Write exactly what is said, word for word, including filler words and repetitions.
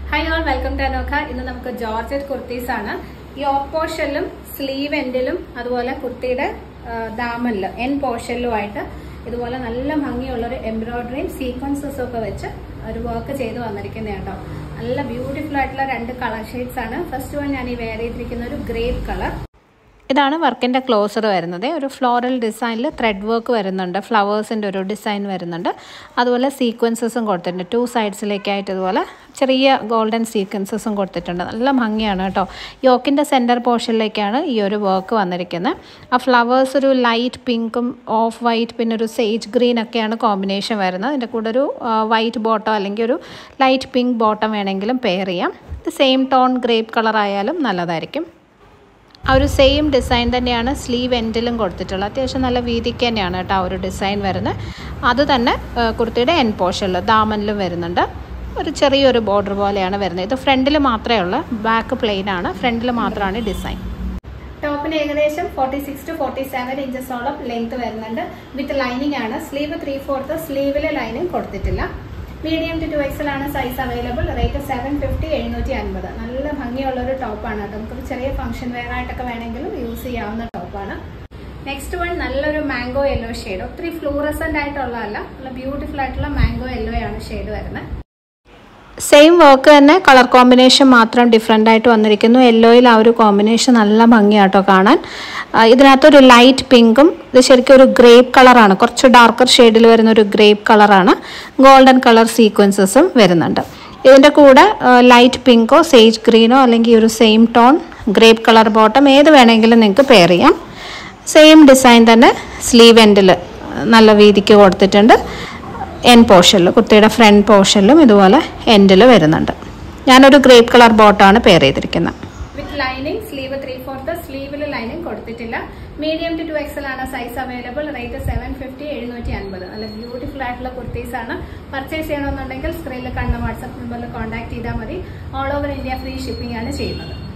Hi all, welcome to Anokha. ഇന്ന് നമുക്ക് georgette kurtis ആണ്. യോക്ക് പോർഷനിലും സ്ലീവ് എൻഡിലും അതുപോലെ കുർത്തിയുടെ ദാമനിലും എൻ പോർഷനിലുമായിട്ട് ഇതുപോലെ നല്ല ഭംഗിയുള്ള ഒരു എംബ്രോയിഡറിയും സീക്വൻസസും ഒക്കെ വെച്ച് ഒരു വർക്ക് ചെയ്ത് വന്നിരിക്കുന്നത് കേട്ടോ. നല്ല ബ്യൂട്ടിഫുൾ ആയിട്ടുള്ള രണ്ട് കളർ ഷെയ്ഡ്സ് ആണ്. ഫസ്റ്റ് വൺ ഞാൻ ഈ വെയർ ചെയ്തിരിക്കുന്ന ഒരു ഗ്രേപ്പ് കളർ. ഇതാണ് വർക്കിൻ്റെ ക്ലോസർ വരുന്നത്. ഒരു ഫ്ലോറൽ ഡിസൈനിൽ ത്രെഡ് വർക്ക് വരുന്നുണ്ട്, ഫ്ലവേഴ്സിൻ്റെ ഒരു ഡിസൈൻ വരുന്നുണ്ട്, അതുപോലെ സീക്വൻസസും കൊടുത്തിട്ടുണ്ട്. ടു സൈഡ്സിലേക്കായിട്ട് ഇതുപോലെ ചെറിയ ഗോൾഡൻ സീക്വൻസസും കൊടുത്തിട്ടുണ്ട്. നല്ല ഭംഗിയാണ് കേട്ടോ. യോക്കിൻ്റെ സെൻറ്റർ പോർഷനിലേക്കാണ് ഈ ഒരു വർക്ക് വന്നിരിക്കുന്നത്. ആ ഫ്ലവേഴ്സ് ഒരു ലൈറ്റ് പിങ്കും ഓഫ് വൈറ്റ് പിന്നെ ഒരു സേജ് ഗ്രീൻ ഒക്കെയാണ് കോമ്പിനേഷൻ വരുന്നത്. അതിൻ്റെ കൂടെ ഒരു വൈറ്റ് ബോട്ടം അല്ലെങ്കിൽ ഒരു ലൈറ്റ് പിങ്ക് ബോട്ടം വേണമെങ്കിലും പെയർ ചെയ്യാം. ഇത് സെയിം ടോൺ ഗ്രേപ്പ് കളർ ആയാലും നല്ലതായിരിക്കും. ആ ഒരു സെയിം ഡിസൈൻ തന്നെയാണ് സ്ലീവ് എൻഡിലും കൊടുത്തിട്ടുള്ളത്. അത്യാവശ്യം നല്ല വീതിക്ക് തന്നെയാണ് കേട്ടോ ആ ഒരു ഡിസൈൻ വരുന്നത്. അത് തന്നെ കുർത്തിയുടെ എൻ പോർഷനിൽ ദാമനിലും വരുന്നുണ്ട്. ഒരു ചെറിയൊരു ബോർഡർ പോലെയാണ് വരുന്നത്. ഇത് ഫ്രണ്ടിൽ മാത്രമേ ഉള്ളൂ, ബാക്ക് പ്ലെയിൻ ആണ്, ഫ്രണ്ടിൽ മാത്രമാണ് ഡിസൈൻ. ടോപ്പിന് ഏകദേശം forty six to forty seven ഇഞ്ചസോളം ലെങ്ത് വരുന്നുണ്ട്. വിത്ത് ലൈനിങ് ആണ്. സ്ലീവ് ത്രീ ഫോർത്ത് സ്ലീവിൽ ലൈനിങ് കൊടുത്തിട്ടില്ല. മീഡിയം ടു ടു എക്സൽ ആണ് size available. Rate seven fifty എഴുന്നൂറ്റി അൻപത്. നല്ല ഭംഗിയുള്ളൊരു ടോപ്പാണ് കേട്ടോ. നമുക്കൊരു ചെറിയ ഫംഗ്ഷൻ വെയർ ആയിട്ടൊക്കെ വേണമെങ്കിലും യൂസ് ചെയ്യാവുന്ന ടോപ്പാണ്. നെക്സ്റ്റ് വൺ നല്ലൊരു മാംഗോ യെല്ലോ ഷെയ്ഡ്. ഒത്തിരി ഫ്ലൂറസെന്റ് ആയിട്ടുള്ളതല്ല, നല്ല ബ്യൂട്ടിഫുൾ ആയിട്ടുള്ള മാംഗോ യെല്ലോ ആണ് ഷെയ്ഡ് വരുന്നത്. സെയിം വർക്ക് തന്നെ, കളർ കോമ്പിനേഷൻ മാത്രം ഡിഫറെൻ്റ് ആയിട്ട് വന്നിരിക്കുന്നു. യെല്ലോയിൽ ആ ഒരു കോമ്പിനേഷൻ നല്ല ഭംഗിയാട്ടോ കാണാൻ. ഇതിനകത്തൊരു ലൈറ്റ് പിങ്കും ഇത് ശരിക്കും ഒരു ഗ്രേപ്പ് കളറാണ്, കുറച്ച് ഡാർക്കർ ഷെയ്ഡിൽ വരുന്ന ഒരു ഗ്രേപ്പ് കളറാണ്. ഗോൾഡൻ കളർ സീക്വൻസസും വരുന്നുണ്ട്. ഇതിൻ്റെ കൂടെ ലൈറ്റ് പിങ്കോ സേജ് ഗ്രീനോ അല്ലെങ്കിൽ ഒരു same tone grape colour bottom ഏത് വേണമെങ്കിലും നിങ്ങൾക്ക് പെയർ ചെയ്യാം. സെയിം ഡിസൈൻ തന്നെ സ്ലീവ് എൻഡിൽ നല്ല വീതിക്ക് കൊടുത്തിട്ടുണ്ട്. എൻ പോർഷനിൽ കുർത്തിയുടെ ഫ്രണ്ട് പോർഷനിലും ഇതുപോലെ എൻഡിൽ വരുന്നുണ്ട്. ഞാനൊരു ഗ്രേപ്പ് കളർ ബോട്ടമാണ് പെയർ ചെയ്തിരിക്കുന്നത്. With lining sleeve three fourth സ്ലീവിൽ ലൈനിങ് കൊടുത്തിട്ടില്ല. മീഡിയം ടു ടു എക്സൽ ആണ് size available. Rate seven fifty എഴുന്നൂറ്റി അൻപത്. നല്ല ബ്യൂട്ടിഫുൾ ആയിട്ടുള്ള കുർത്തീസ് ആണ്. പർച്ചേസ് ചെയ്യണമെന്നുണ്ടെങ്കിൽ സ്ക്രീനിൽ കാണുന്ന വാട്സ്ആപ്പ് നമ്പറിൽ കോൺടാക്ട് ചെയ്താൽ മതി. All over India free shipping ആണ് ചെയ്യുന്നത്.